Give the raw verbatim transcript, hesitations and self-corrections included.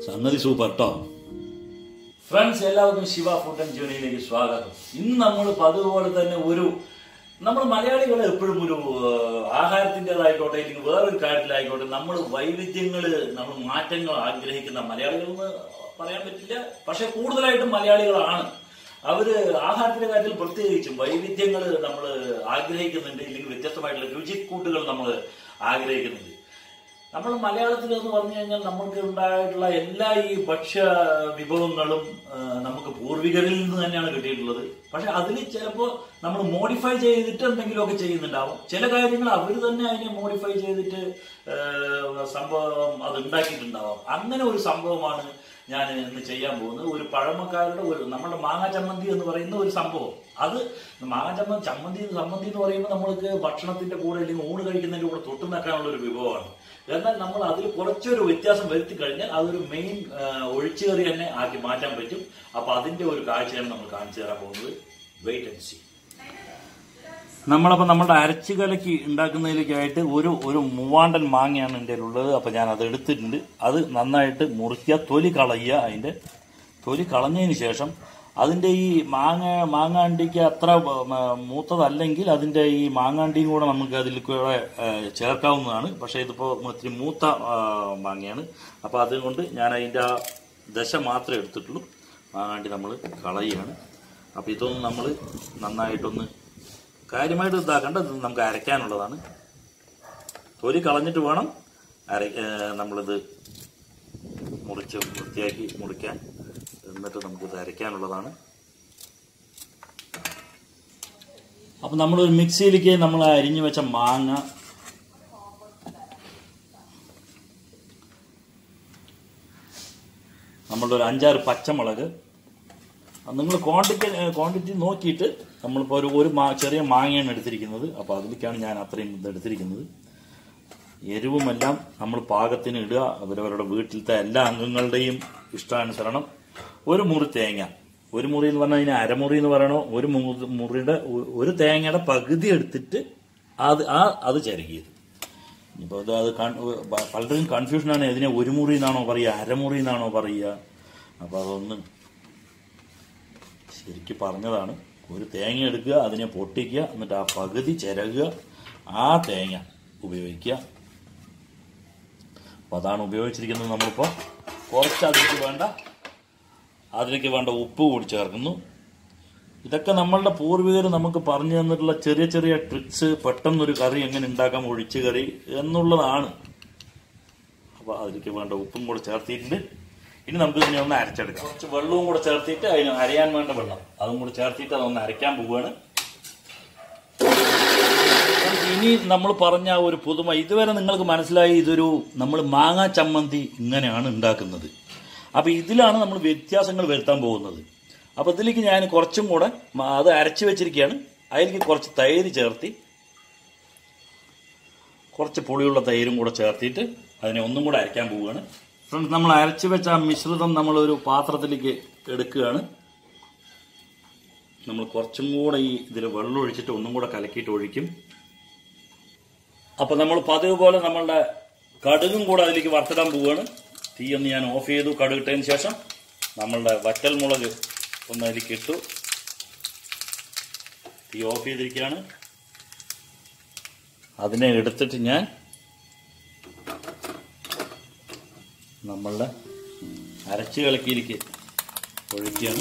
സംഗതി സൂപ്പർ കേട്ടോ. ഫ്രണ്ട്സ്, എല്ലാവർക്കും ശിവ ഫുഡ് ആൻഡ് ജേണിയിലേക്ക് സ്വാഗതം. ഇന്ന് നമ്മൾ പതുപോലെ തന്നെ ഒരു നമ്മൾ മലയാളികൾ എപ്പോഴും ഒരു ആഹാരത്തിൻ്റെതായിക്കോട്ടെ അല്ലെങ്കിൽ വേറൊരു കാര്യത്തിലായിക്കോട്ടെ നമ്മൾ വൈവിധ്യങ്ങൾ നമ്മൾ മാറ്റങ്ങൾ ആഗ്രഹിക്കുന്ന മലയാളികൾ എന്ന് പറയാൻ പറ്റില്ല, പക്ഷെ കൂടുതലായിട്ടും മലയാളികളാണ്. അവര് ആഹാരത്തിന്റെ കാര്യത്തിൽ പ്രത്യേകിച്ചും വൈവിധ്യങ്ങൾ നമ്മൾ ആഗ്രഹിക്കുന്നുണ്ട്, ഇല്ലെങ്കിൽ വ്യത്യസ്തമായിട്ടുള്ള രുചിക്കൂട്ടുകൾ നമ്മൾ ആഗ്രഹിക്കുന്നുണ്ട്. നമ്മൾ മലയാളത്തിൽ എന്ന് പറഞ്ഞു കഴിഞ്ഞാൽ നമുക്ക് ഉണ്ടായിട്ടുള്ള എല്ലാ ഈ ഭക്ഷ്യ വിഭവങ്ങളും നമുക്ക് പൂർവികരിൽ നിന്ന് തന്നെയാണ് കിട്ടിയിട്ടുള്ളത്. പക്ഷെ അതിൽ ചിലപ്പോൾ നമ്മൾ മോഡിഫൈ ചെയ്തിട്ട് എന്തെങ്കിലുമൊക്കെ ചെയ്യുന്നുണ്ടാവും. ചില കാര്യങ്ങൾ അവർ തന്നെ അതിനെ മോഡിഫൈ ചെയ്തിട്ട് സംഭവം അത് ഉണ്ടാക്കിയിട്ടുണ്ടാവാം. അങ്ങനെ ഒരു സംഭവമാണ് ഞാൻ ഇന്ന് ചെയ്യാൻ പോകുന്നത്. ഒരു പഴമക്കാരുടെ ഒരു നമ്മുടെ മാങ്ങ ചമ്മന്തി എന്ന് പറയുന്ന ഒരു സംഭവം. അത് മാങ്ങ ചമ്മന്തി ചമ്മന്തി ചമ്മന്തി എന്ന് പറയുമ്പോൾ നമ്മൾക്ക് ഭക്ഷണത്തിന്റെ കൂടെ അല്ലെങ്കിൽ ഊണ് കഴിക്കുന്നതിന്റെ കൂടെ തൊട്ടു നിൽക്കാനുള്ള ഒരു വിഭവമാണ്. എന്നാൽ നമ്മൾ അതിൽ കുറച്ചൊരു വ്യത്യാസം വരുത്തി കഴിഞ്ഞാൽ അതൊരു മെയിൻ ഒഴിച്ചുകറി തന്നെ ആക്കി മാറ്റാൻ പറ്റും. അപ്പൊ അതിന്റെ ഒരു കാഴ്ചയാണ് നമ്മൾ കാണിച്ചു തരാൻ പോകുന്നത്. Wait and see. നമ്മളപ്പോൾ നമ്മുടെ അരച്ചു കലക്കി ഉണ്ടാക്കുന്നതിലേക്കായിട്ട് ഒരു ഒരു മൂവാണ്ടൻ മാങ്ങയാണ് എൻ്റെ ഉള്ളത്. അപ്പം ഞാൻ അത് എടുത്തിട്ടുണ്ട്. അത് നന്നായിട്ട് മുറിക്കുക, തൊലി കളയുക. അതിൻ്റെ തൊലി കളഞ്ഞതിന് ശേഷം അതിൻ്റെ ഈ മാങ്ങ മാങ്ങാണ്ടിക്ക് അത്ര മൂത്തതല്ലെങ്കിൽ അതിൻ്റെ ഈ മാങ്ങാണ്ടിയും കൂടെ നമുക്ക് അതിൽ കൂടെ ചേർക്കാവുന്നതാണ്. പക്ഷേ ഇതിപ്പോൾ ഇത്തിരി മൂത്ത മാങ്ങയാണ്. അപ്പോൾ അതുകൊണ്ട് ഞാൻ അതിൻ്റെ ആ ദശ മാത്രമേ എടുത്തിട്ടുള്ളൂ. മാങ്ങാണ്ടി നമ്മൾ കളയുകയാണ്. അപ്പോൾ ഇതൊന്നും നമ്മൾ നന്നായിട്ടൊന്ന് കാര്യമായിട്ട് ഇതാക്കേണ്ട, ഇത് നമുക്ക് അരയ്ക്കാനുള്ളതാണ്. തൊലി കളഞ്ഞിട്ട് വേണം അര നമ്മളിത് മുറിച്ച് വൃത്തിയാക്കി മുറിക്കാൻ. എന്നിട്ട് നമുക്കിത് അരയ്ക്കാനുള്ളതാണ്. അപ്പം നമ്മളൊരു മിക്സിയിലേക്ക് നമ്മൾ അരിഞ്ഞു വെച്ച മാങ്ങ നമ്മളുടെ ഒരു അഞ്ചാറ് പച്ചമുളക്, നിങ്ങൾ ക്വാണ്ടിറ്റി ക്വാണ്ടിറ്റി നോക്കിയിട്ട് നമ്മളിപ്പോൾ ഒരു ഒരു മാ ചെറിയ മാങ്ങയാണ് എടുത്തിരിക്കുന്നത്. അപ്പോൾ അതിലേക്കാണ് ഞാൻ അത്രയും ഇത് എടുത്തിരിക്കുന്നത്. എരിവുമെല്ലാം നമ്മൾ പാകത്തിന് ഇടുക. അവരവരുടെ വീട്ടിലത്തെ എല്ലാ അംഗങ്ങളുടെയും ഇഷ്ടാനുസരണം. ഒരു മുറി തേങ്ങ, ഒരു മുറി എന്ന് പറഞ്ഞാൽ അതിന് അരമുറി എന്ന് പറയണോ, ഒരു മുറിയുടെ ഒരു തേങ്ങയുടെ പകുതി എടുത്തിട്ട് അത് ആ അത് ചിരകിയത്. ഇപ്പോൾ ഇത് അത് പലരും കൺഫ്യൂഷനാണ്. ഇതിനെ ഒരു മുറി എന്നാണോ പറയുക, അരമുറി എന്നാണോ പറയുക. അപ്പോൾ അതൊന്ന് ശരിക്കും പറഞ്ഞതാണ്. ഒരു തേങ്ങ എടുക്കുക, അതിനെ പൊട്ടിക്കുക, എന്നിട്ട് ആ പകുതി ചിരകുക, ആ തേങ്ങ ഉപയോഗിക്കുക. അപ്പോൾ അതാണ് ഉപയോഗിച്ചിരിക്കുന്നത്. നമ്മളിപ്പോൾ കുറച്ച് അതിലേക്ക് വേണ്ട അതിലേക്ക് വേണ്ട ഉപ്പ് കൂടി ചേർക്കുന്നു. ഇതൊക്കെ നമ്മളുടെ പൂർവികർ നമുക്ക് പറഞ്ഞു തന്നിട്ടുള്ള ചെറിയ ചെറിയ ട്രിക്സ്, പെട്ടെന്നൊരു കറി എങ്ങനെ ഉണ്ടാക്കാം, ഒഴിച്ച് കറി എന്നുള്ളതാണ്. അപ്പോൾ അതിലേക്ക് വേണ്ട ഉപ്പും കൂടെ ചേർത്തിട്ടുണ്ട്. ഇനി നമുക്ക് ഇതിനെ ഒന്ന് അരച്ചെടുക്കാം. കുറച്ച് വെള്ളവും കൂടെ ചേർത്തിട്ട് അതിന് അരയാൻ വേണ്ട വെള്ളം അതും കൂടെ ചേർത്തിട്ട് അതൊന്ന് അരയ്ക്കാൻ പോവുകയാണ്. ഇനി നമ്മൾ പറഞ്ഞ ഒരു പുതുമ ഇതുവരെ നിങ്ങൾക്ക് മനസ്സിലായി. ഇതൊരു നമ്മൾ മാങ്ങാ ചമ്മന്തി ഇങ്ങനെയാണ് ഉണ്ടാക്കുന്നത്. അപ്പം ഇതിലാണ് നമ്മൾ വ്യത്യാസങ്ങൾ വരുത്താൻ പോകുന്നത്. അപ്പം ഇതിലേക്ക് ഞാൻ കുറച്ചും കൂടെ അത് അരച്ച് വെച്ചിരിക്കുകയാണ്. അതിലേക്ക് കുറച്ച് തൈര് ചേർത്തി, കുറച്ച് പുളിയുള്ള തൈരും കൂടെ ചേർത്തിട്ട് അതിനെ ഒന്നും കൂടെ അരയ്ക്കാൻ പോവുകയാണ്. ഫ്രണ്ട്സ്, നമ്മൾ അരച്ചു വെച്ച ആ മിശ്രിതം നമ്മളൊരു പാത്രത്തിലേക്ക് എടുക്കുകയാണ്. നമ്മൾ കുറച്ചും കൂടെ ഈ ഇതിൽ വെള്ളം ഒഴിച്ചിട്ട് ഒന്നും കൂടെ കലക്കിയിട്ട് ഒഴിക്കും. അപ്പം നമ്മൾ പതിവ് പോലെ നമ്മളുടെ കടുകും കൂടെ അതിലേക്ക് വറുത്തിടാൻ പോവുകയാണ്. തീയൊന്ന് ഞാൻ ഓഫ് ചെയ്തു. കടുകിട്ടതിന് ശേഷം നമ്മളുടെ വറ്റൽ മുളക് ഒന്ന് അതിലേക്ക് ഇട്ടു. തീ ഓഫ് ചെയ്തിരിക്കുകയാണ്. അതിനെ എടുത്തിട്ട് ഞാൻ നമ്മളുടെ അരച്ച് കലക്കിയിലേക്ക് ഒഴിക്കുകയാണ്.